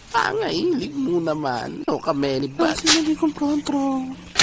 Pangahilig mo naman. No, kameni ba? Kasi naging komprontrong.